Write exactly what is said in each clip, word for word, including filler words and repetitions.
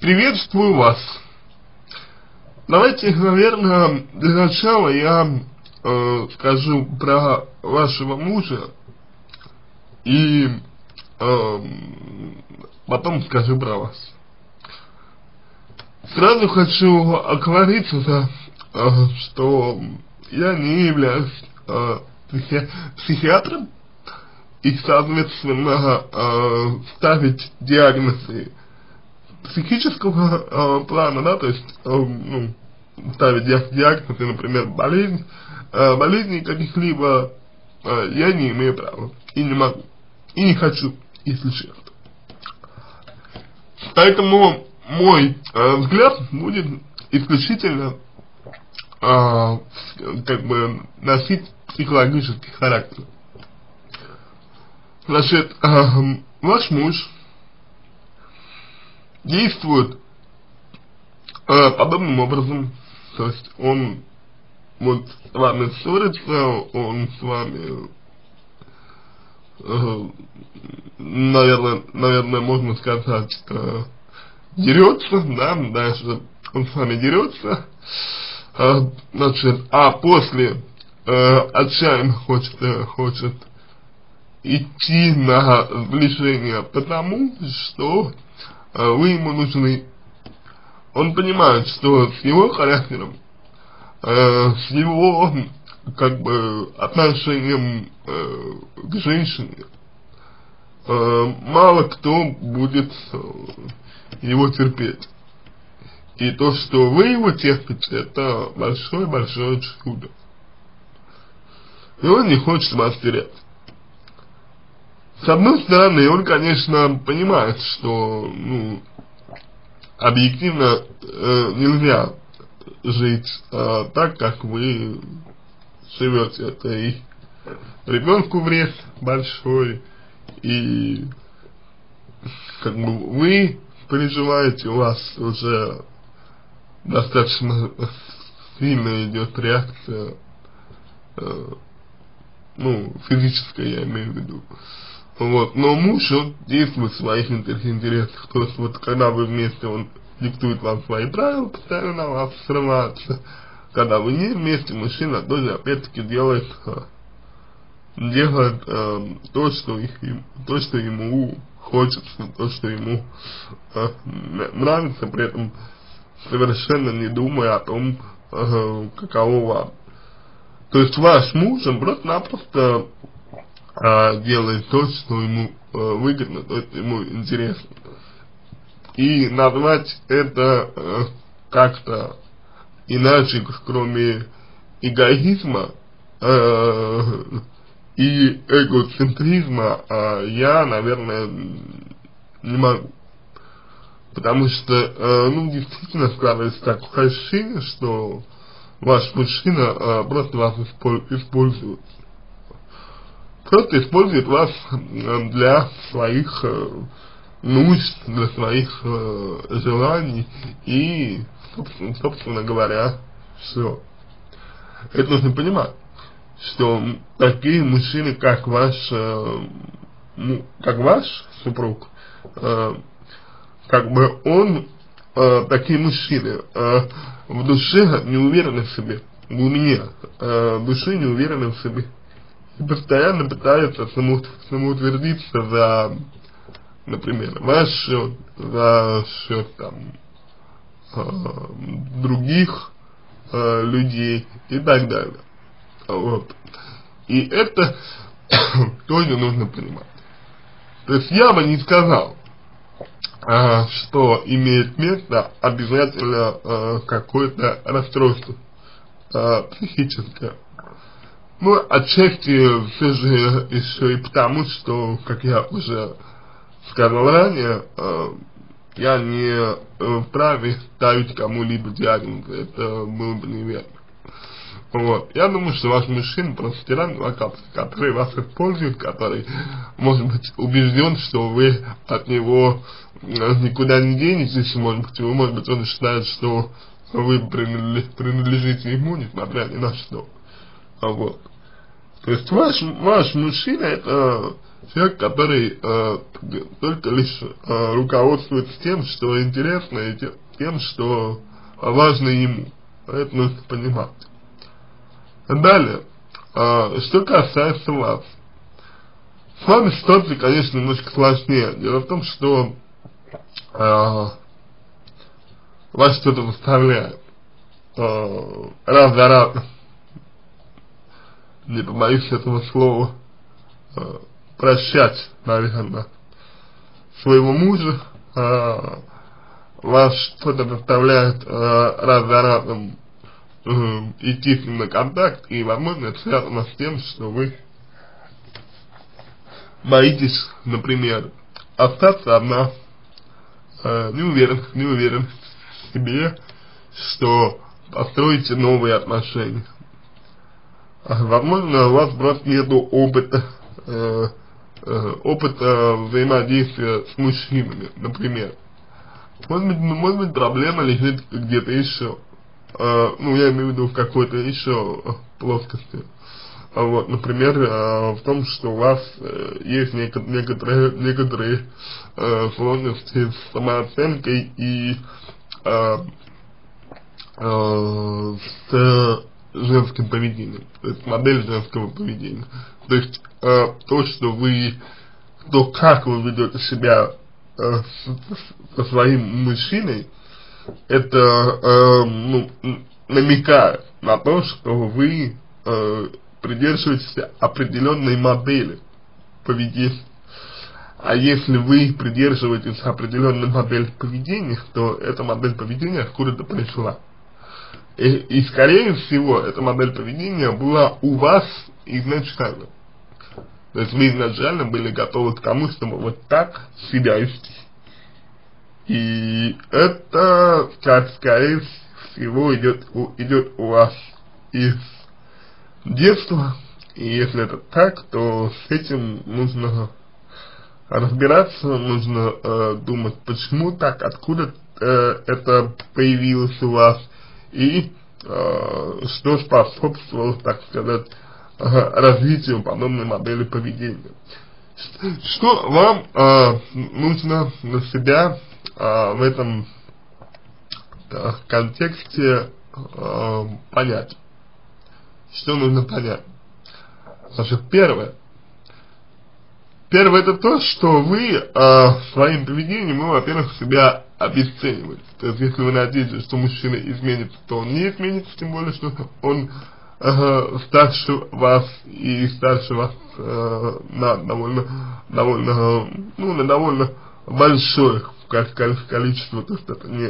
Приветствую вас. Давайте, наверное, для начала я э, скажу про вашего мужа и э, потом скажу про вас. Сразу хочу оговориться, э, что я не являюсь э, психи психиатром и, соответственно, э, ставить диагнозы психического э, плана, да, то есть, э, ну, ставить диагнозы, например, болезнь, э, болезней каких-либо, э, я не имею права, и не могу, и не хочу, если честно. Поэтому мой э, взгляд будет исключительно, э, как бы, носить психологический характер. Значит, э, ваш муж действует э, подобным образом, то есть он вот с вами ссорится, он с вами, э, наверное, наверное, можно сказать, э, дерется, да, дальше он с вами дерется, э, значит, а после э, отчаянно хочет, э, хочет идти на сближение, потому что вы ему нужны. Он понимает, что с его характером, э, с его, как бы, отношением э, к женщине, э, мало кто будет э, его терпеть. И то, что вы его терпите, это большое-большое чудо. И он не хочет вас терять. С одной стороны, он, конечно, понимает, что, ну, объективно э, нельзя жить э, так, как вы живете. Это и ребенку вред большой, и как бы вы переживаете, у вас уже достаточно сильно идет реакция, э, ну, физическая, я имею в виду. Вот, но муж, он действует в своих интересах, то есть вот когда вы вместе, он диктует вам свои правила, постоянно на вас срывается. Когда вы не вместе, мужчина тоже опять-таки делает, делает э, то, что их, то, что ему хочется, то, что ему э, нравится, при этом совершенно не думая о том, э, каково вам. То есть ваш муж, он просто-напросто делает то, что ему э, выгодно, то, что ему интересно. И назвать это э, как-то иначе, кроме эгоизма э, и эгоцентризма, э, я, наверное, не могу. Потому что, э, ну, действительно складывается такое ощущение, что ваш мужчина э, просто вас использует. Просто использует вас для своих э, нужд, для своих э, желаний и, собственно, собственно говоря, все. Это нужно понимать, что такие мужчины, как ваш, э, ну, как ваш супруг, э, как бы он, э, такие мужчины, э, в душе не уверены в себе, у меня, э, в душе не уверены в себе. И постоянно пытаются само, самоутвердиться за, например, ваш счет, за счет там э, других э, людей и так далее. Вот. И это тоже нужно понимать. То есть я бы не сказал, э, что имеет место обязательно э, какое-то расстройство э, психическое. Ну, отчасти все же еще и потому, что, как я уже сказал ранее, э, я не э, вправе ставить кому-либо диагноз, это было бы неверно. Вот, я думаю, что ваш мужчина просто тиран, который вас использует, который, может быть, убежден, что вы от него никуда не денетесь, может быть, вы, может быть, он считает, что вы принадлежите ему, несмотря ни на что. Вот. То есть ваш, ваш мужчина — это человек, который э, только лишь э, руководствуется тем, что интересно, и тем, что важно ему. Это нужно понимать. Далее, э, что касается вас. С вами ситуация, конечно, немножко сложнее. Дело в том, что э, вас что-то заставляет э, раз за разом, не побоюсь этого слова, э, прощать, наверное, своего мужа. Э, вас что-то заставляет э, раз за разом э, идти с ним на контакт, и, возможно, это связано с тем, что вы боитесь, например, остаться одна, э, не уверен, не уверен в себе, что построите новые отношения. Возможно, у вас просто нету опыта, э, э, опыта взаимодействия с мужчинами, например. Может быть, может быть, проблема лежит где-то еще, э, ну, я имею в виду в какой-то еще плоскости. Вот, например, э, в том, что у вас э, есть неко некоторые, некоторые э, сложности с самооценкой и э, э, с женским поведением, то есть модель женского поведения. То есть э, то, что вы, то, как вы ведете себя э, с, со своим мужчиной, это э, ну, намекает на то, что вы э, придерживаетесь определенной модели поведения. А если вы придерживаетесь определенной модели поведения, то эта модель поведения откуда-то пришла. И, и скорее всего, эта модель поведения была у вас изначально. То есть вы изначально были готовы к тому, чтобы вот так себя вести. И это, как скорее всего, идет, идет у вас из детства, и если это так, то с этим нужно разбираться, нужно э, думать, почему так, откуда э, это появилось у вас, и э, что способствовало, так сказать, э, развитию подобной модели поведения. Что вам э, нужно для себя э, в этом э, контексте э, понять? Что нужно понять? Значит, первое. Первое это то, что вы э, своим поведением, вы, во-первых, себя обесцениваете. То есть, если вы надеетесь, что мужчина изменится, то он не изменится, тем более, что он э, старше вас и старше вас э, на довольно, довольно, ну, на довольно большое количество, то есть это не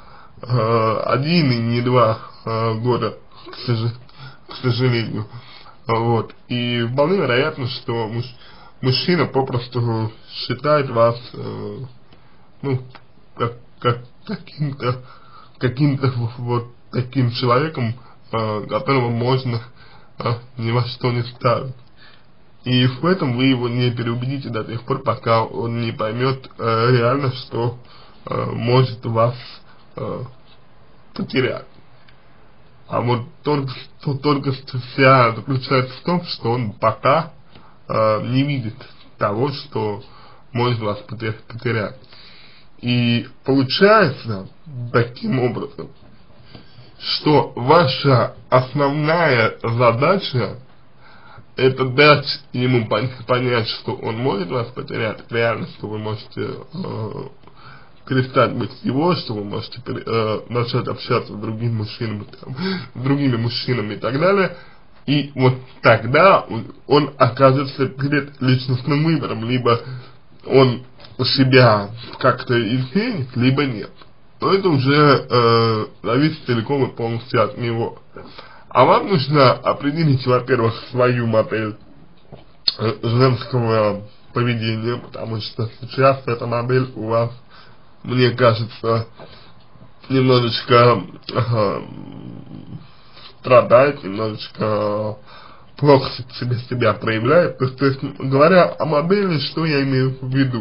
э, один и не два э, года, к сожалению. к сожалению, вот, и вполне вероятно, что муж, мужчина попросту считает вас, э, ну, как, как каким-то, каким-то вот таким человеком, э, которого можно э, ни во что не ставить. И в этом вы его не переубедите до тех пор, пока он не поймет э, реально, что э, может вас э, потерять. А вот только, только вся заключается в том, что он пока э, не видит того, что может вас потерять. И получается таким образом, что ваша основная задача это дать ему понять, что он может вас потерять, реально, что вы можете э, перестать быть его, что вы можете э, начать общаться с другими мужчинами, там, с другими мужчинами и так далее. И вот тогда он, он окажется перед личностным выбором, либо он себя как-то изменит, либо нет. Но это уже э, зависит целиком и полностью от него. А вам нужно определить, во-первых, свою модель э, женского поведения, потому что сейчас эта модель у вас, мне кажется, немножечко э, страдает, немножечко плохо себе себя проявляет. То есть, то есть, говоря о модели, что я имею в виду?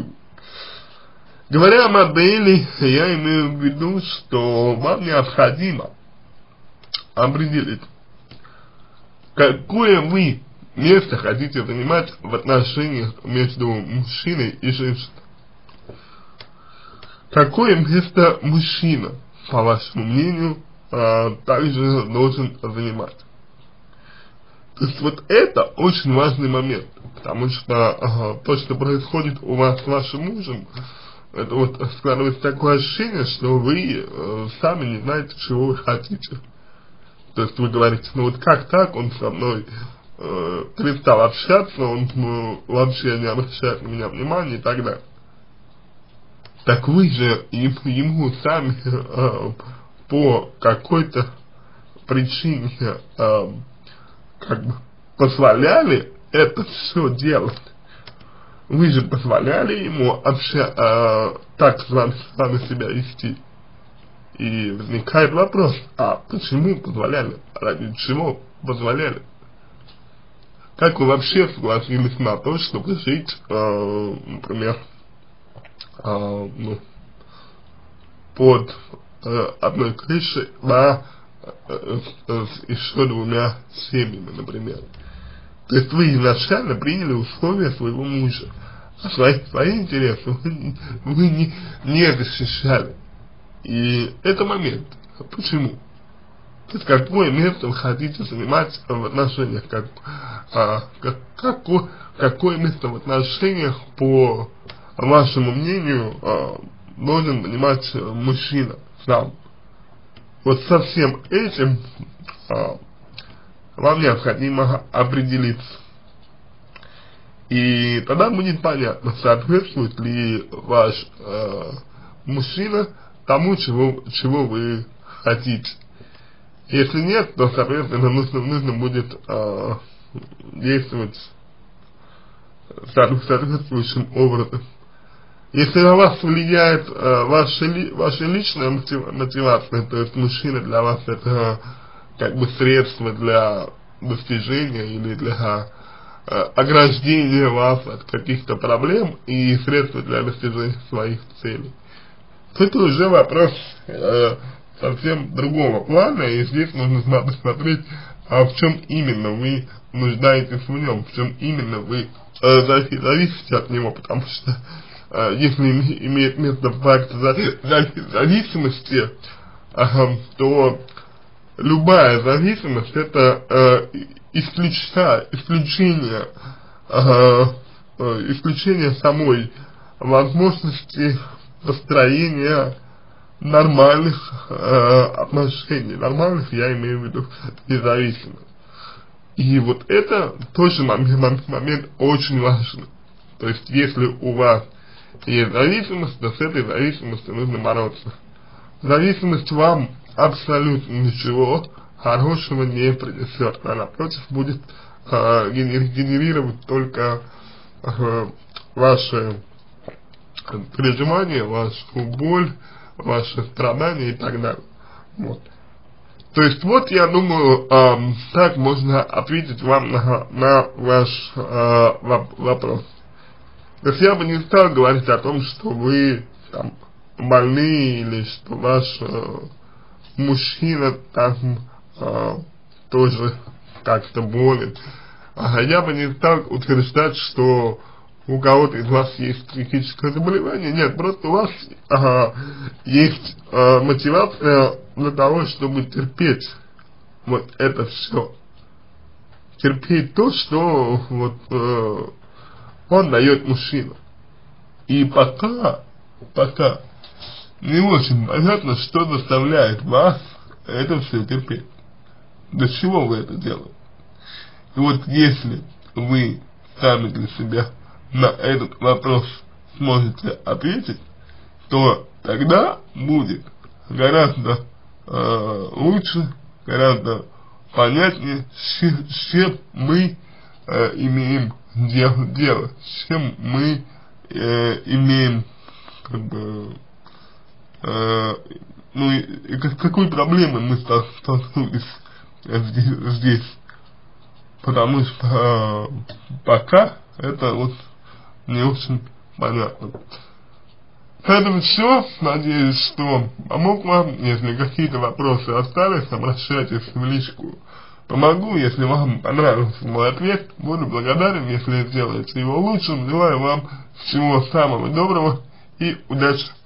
Говоря о модели, я имею в виду, что вам необходимо определить, какое вы место хотите занимать в отношениях между мужчиной и женщиной? Какое место мужчина, по вашему мнению, э, также должен занимать? То есть вот это очень важный момент, потому что э, то, что происходит у вас с вашим мужем, это вот складывается такое ощущение, что вы э, сами не знаете, чего вы хотите. То есть вы говорите, ну вот как так, он со мной э, перестал общаться, он ну, вообще не обращает на меня внимания и так далее. Так вы же ему сами э, по какой-то причине э, как бы позволяли это все делать. Вы же позволяли ему обща, э, так с вами, с вами себя вести. И возникает вопрос, а почему позволяли? Ради чего позволяли? Как вы вообще согласились на то, чтобы жить, э, например, э, ну, под э, одной крышей, да, э, э, с еще двумя семьями, например? То есть вы изначально приняли условия своего мужа, а свои, свои интересы вы, вы не, не защищали. И это момент. Почему? То есть какое место вы хотите занимать в отношениях, как, а, как, какое, какое место в отношениях, по вашему мнению, а, должен занимать мужчина сам? Вот со всем этим а, вам необходимо определиться. И тогда будет понятно, соответствует ли ваш э, мужчина тому, чего, чего вы хотите. Если нет, то, соответственно, нужно, нужно будет э, действовать соответствующим образом. Если на вас влияет э, ваша, ли, ваша личная мотивация, то есть мужчина для вас это как бы средство для достижения или для э, ограждения вас от каких-то проблем и средства для достижения своих целей, то это уже вопрос э, совсем другого плана, и здесь нужно посмотреть, а в чем именно вы нуждаетесь в нем, в чем именно вы э, зависите от него, потому что э, если имеет место факт зависимости, э, то любая зависимость это э, исключа, исключение, э, э, исключение самой возможности построения нормальных э, отношений. Нормальных я имею в виду независимых. И вот это тоже момент, момент очень важный. То есть если у вас есть зависимость, то с этой зависимостью нужно бороться. Зависимость вам абсолютно ничего хорошего не принесет, а напротив будет э, генерировать только э, ваши переживания, вашу боль, ваши страдания и так далее. Вот. То есть вот я думаю, э, так можно ответить вам на, на ваш э, вопрос. То есть я бы не стал говорить о том, что вы там больны или что ваш э, мужчина там э, тоже как-то болен. А я бы не стал утверждать, что у кого-то из вас есть психическое заболевание. Нет, просто у вас э, есть э, мотивация для того, чтобы терпеть вот это все. Терпеть то, что вот э, он дает мужчина. И пока, пока не очень понятно, что заставляет вас это все терпеть. Для чего вы это делаете? И вот если вы сами для себя на этот вопрос сможете ответить, то тогда будет гораздо э, лучше, гораздо понятнее, с, с чем мы э, имеем дело, дело, с чем мы э, имеем как бы э, ну и, и с какой проблемой мы столкнулись здесь, здесь. Потому что э, пока это вот не очень понятно. Это все. Надеюсь, что помог вам. Если какие-то вопросы остались, обращайтесь в личку помогу. Если вам понравился мой ответ, буду благодарен, если сделаете его лучшим. Желаю вам всего самого доброго и удачи!